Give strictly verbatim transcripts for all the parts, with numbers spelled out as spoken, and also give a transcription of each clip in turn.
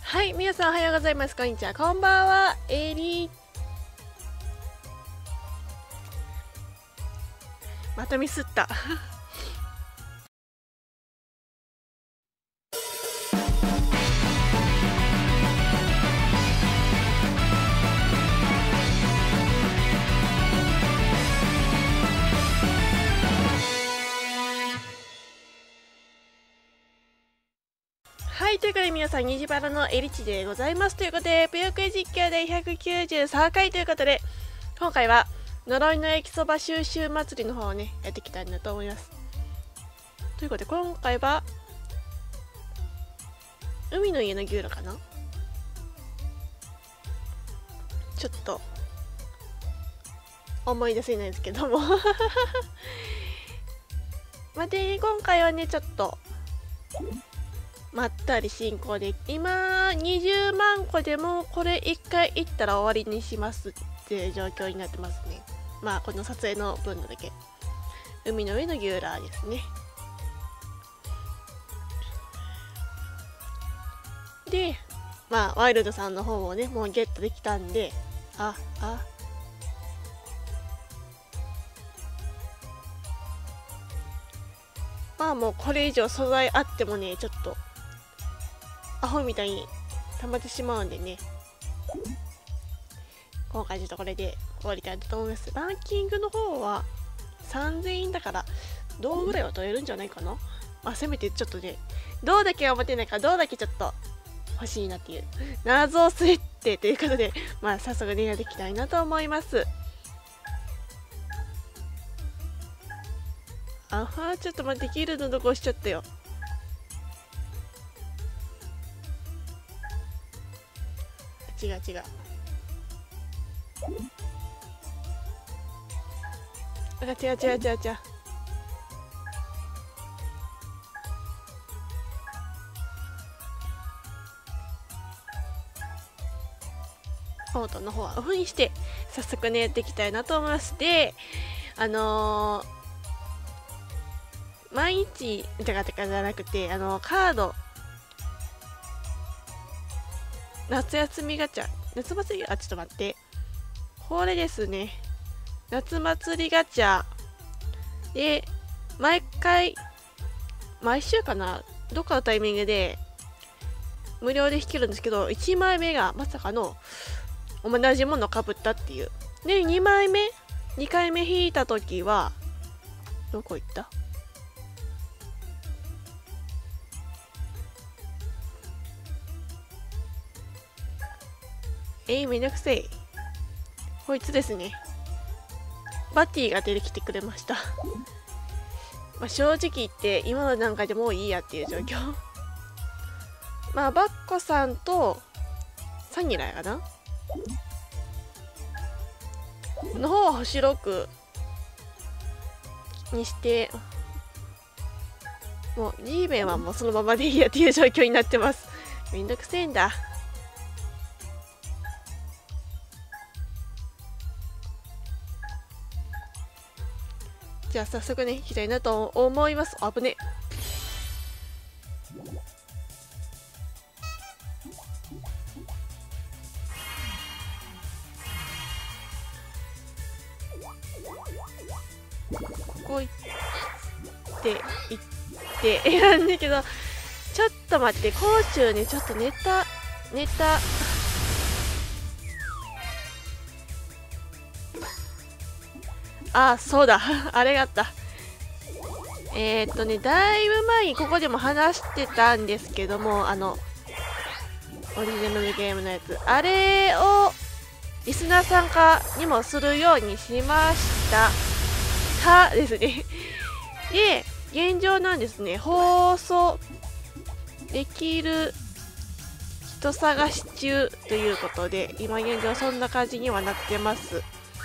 はい、皆さんおはようございます。こんにちは。こんばんは。エリまたミスった。はい、ということで皆さん、虹バラのエリチでございます。ということで、ぷよく実況でひゃくきゅうじゅうさんかいということで、今回は、呪いの駅そば収集祭りの方をね、やっていきたいなと思います。ということで、今回は、海の家の牛郎かな？ちょっと、思い出せないんですけども。まあ、で、今回はね、ちょっと、まったり進行で今にじゅうまんこでもこれいっかいいったら終わりにしますっていう状況になってますね。まあこの撮影の分だけ海の上のギューラーですね。でまあワイルドさんの方をねもうゲットできたんで、ああまあもうこれ以上素材あってもねちょっとアホみたいに溜まってしまうんでね、今回ちょっとこれで終わりたいと思います。ランキングの方はさんぜんえんだから銅ぐらいは取れるんじゃないかな。まあせめてちょっとね銅だけは持てないから銅だけちょっと欲しいなっていう謎設定ということで、まあ早速ねやっていきたいなと思います。あはちょっと待って、ギルドどこ押しちゃったよ。違う違う。あ、違う違う違う違う。オートの方はオフにして早速ねやっていきたいなと思います。で、あのー、毎日じゃがてかじゃなくて、あのー、カード夏休みガチャ、夏祭り、あ、ちょっと待って。これですね。夏祭りガチャ。で、毎回、毎週かなどっかのタイミングで、無料で引けるんですけど、いちまいめがまさかの、同じものかぶったっていう。で、にまいめ ?に 回目引いたときは、どこ行った？えい、めんどくせい。こいつですね。バティが出てきてくれました。まあ正直言って、今の段階でもういいやっていう状況。まあ、バッコさんと、サニラやかなの方は星ろくにして、もう G メンはもうそのままでいいやっていう状況になってます。めんどくせえんだ。じゃあ早速ねいきたいなと思います。あぶね。ここ行って行ってなんだけど、ちょっと待って、甲虫ねちょっとネタネタあ、そうだあれがあった。えー、っとねだいぶ前にここでも話してたんですけども、あのオリジナルゲームのやつ、あれをリスナー参加にもするようにしましたたですね。で現状なんですね、放送できる人探し中ということで、今現状そんな感じにはなってます。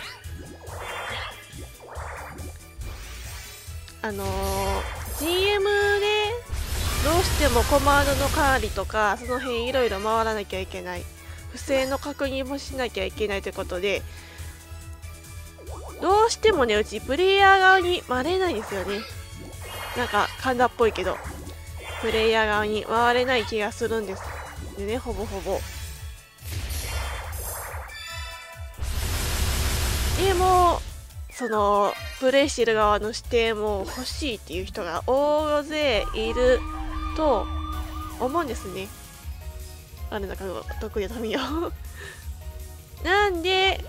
あのー、ジーエム でどうしてもコマンドの管理とかその辺いろいろ回らなきゃいけない、不正の確認もしなきゃいけないということで、どうしてもねうちプレイヤー側に回れないんですよね。なんか神田っぽいけどプレイヤー側に回れない気がするんです。 でね、ほぼほぼ。でもそのプレイしてる側の視点も欲しいっていう人が大勢いると思うんですね。あれだから得意の民よなんで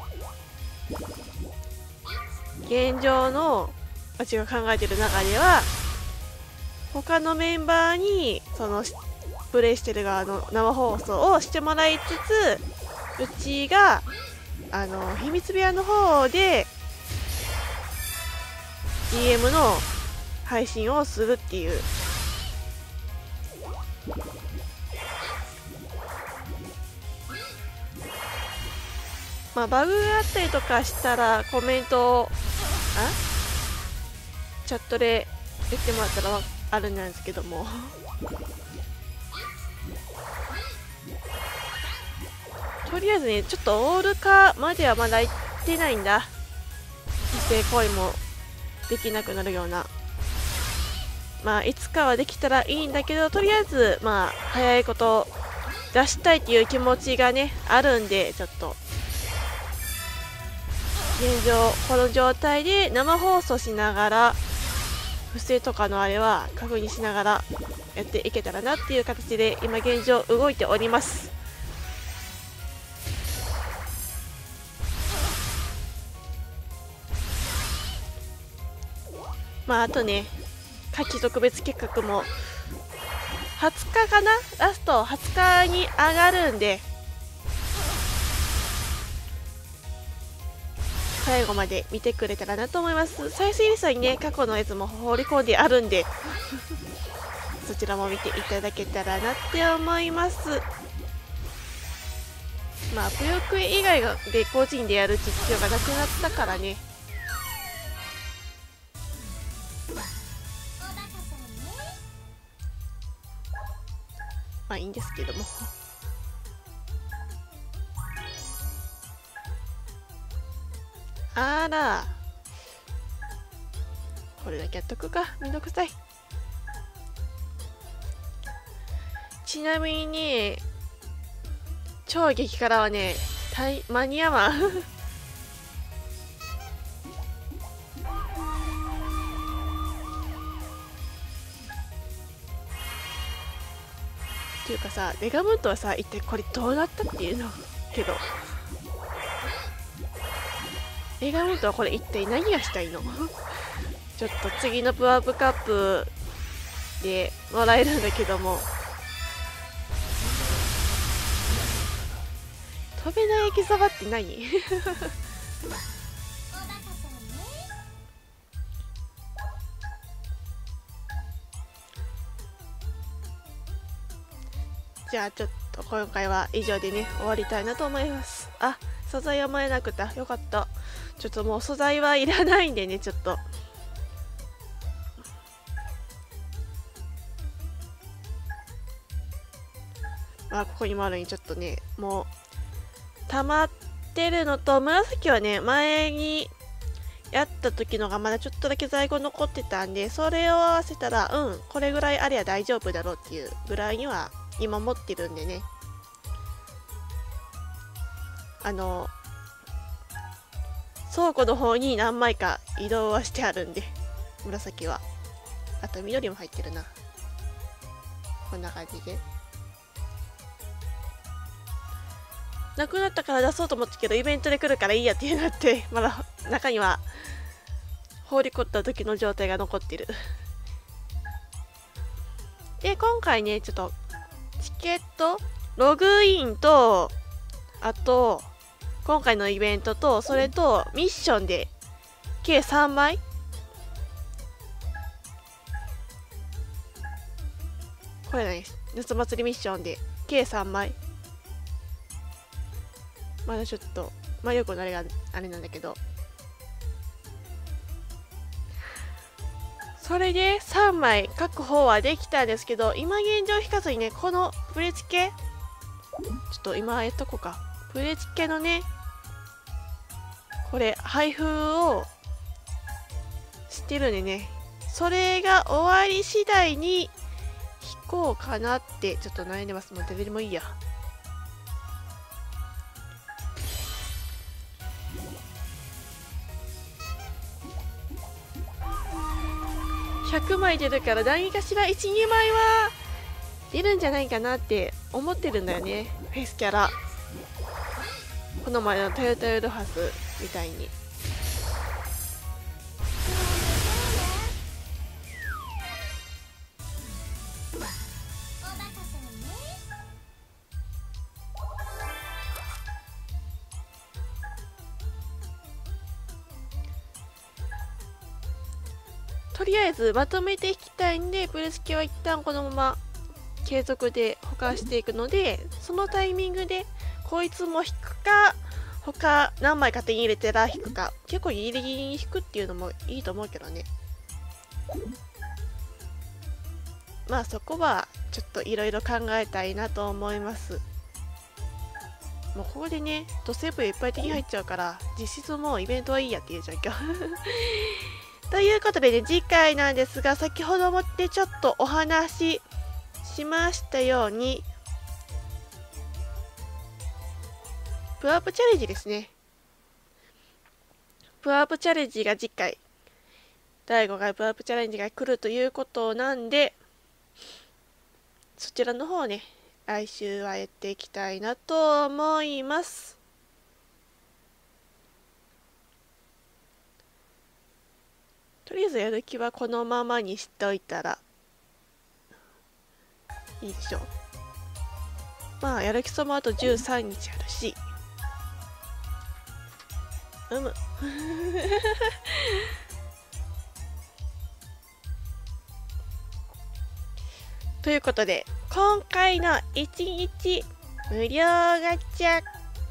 現状の私が考えてる中では他のメンバーにそのプレイしてる側の生放送をしてもらいつつ、うちがあの秘密部屋の方で ディーエム の配信をするっていう。まあバグがあったりとかしたらコメントをあチャットで言ってもらったらあるんですけどもとりあえずね、ちょっとオール化まではまだ行ってないんだ。規制行為もできなくなるような。まあいつかはできたらいいんだけど、とりあえずまあ早いこと出したいっていう気持ちがねあるんで、ちょっと現状この状態で生放送しながら不正とかのあれは確認しながらやっていけたらなっていう形で今現状動いております。まああとね、夏季特別企画もはつかかな、ラストはつかに上がるんで、最後まで見てくれたらなと思います。再生リストにね過去のやつも放り込んであるんでそちらも見ていただけたらなって思います。まあぷよく以外で個人でやる必要がなくなったからね。まあいいんですけどもあら、これだけやっとくか、めんどくさい。ちなみにね、超激辛はね間に合わんっていうかさ、メガムートはさ一体これどうなったっていうのけど、メガムートはこれ一体何がしたいのちょっと次のプアップカップでもらえるんだけども、飛べない焼きそばって何じゃあちょっと今回は以上でね終わりたいなと思います。あ、素材余えなくてよかった。ちょっともう素材はいらないんでね、ちょっとまあここにもあるようにちょっとねもう溜まってるのと、紫はね前にやった時のがまだちょっとだけ在庫残ってたんで、それを合わせたらうんこれぐらいあれば大丈夫だろうっていうぐらいには今持ってるんでね、あの倉庫の方に何枚か移動はしてあるんで、紫はあと緑も入ってるな。こんな感じでなくなったから出そうと思ったけどイベントで来るからいいやってなってまだ中には放り込った時の状態が残ってるで今回ねちょっとチケットログインとあと今回のイベントとそれとミッションで計さんまいこれね夏祭りミッションで計さんまいまだちょっとまあよくのあれがあれなんだけど、それでさんまい確保はできたんですけど、今現状引かずにねこのプレチケちょっと今やっとこうか、プレチケのねこれ配布をしてるんでね、それが終わり次第に引こうかなってちょっと悩んでます。もうレベルもいいや。ひゃくまい出るから何かしらいち、にまいは出るんじゃないかなって思ってるんだよね、フェイスキャラ。この前のトヨタヨドハスみたいに。とりあえずまとめていきたいんで、プレスキは一旦このまま継続で保管していくので、そのタイミングでこいつも引くか、他何枚か手に入れてら引くか、結構ギリギリに引くっていうのもいいと思うけどね。まあそこはちょっといろいろ考えたいなと思います。もうここでね、ドセーブいっぱい手に入っちゃうから、実質もうイベントはいいやっていう状況。ということでね、次回なんですが、先ほどもってちょっとお話ししましたように、プアップチャレンジですね。プアップチャレンジが次回、だいごかいプアップチャレンジが来るということなんで、そちらの方をね、来週はやっていきたいなと思います。とりあえずやる気はこのままにしといたらいいでしょう。まあやる気そもあとじゅうさんにちあるし、うむということで、今回のいちにち無料ガチャ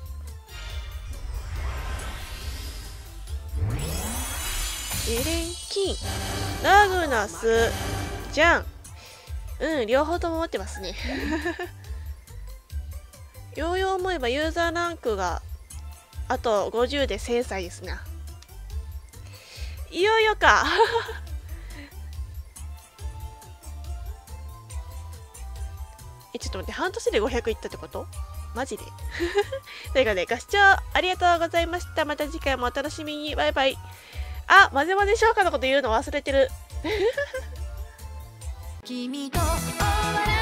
エレンキンラグナスじゃん。うん、両方とも持ってますね。ようよう思えばユーザーランクがあとごじゅうでせんさいですな。いよいよか。え、ちょっと待って、半年でごひゃくいったってこと？マジで？ということで、ご視聴ありがとうございました。また次回もお楽しみに。バイバイ。あ、混ぜ混ぜ消化のこと言うの忘れてる。君と終わら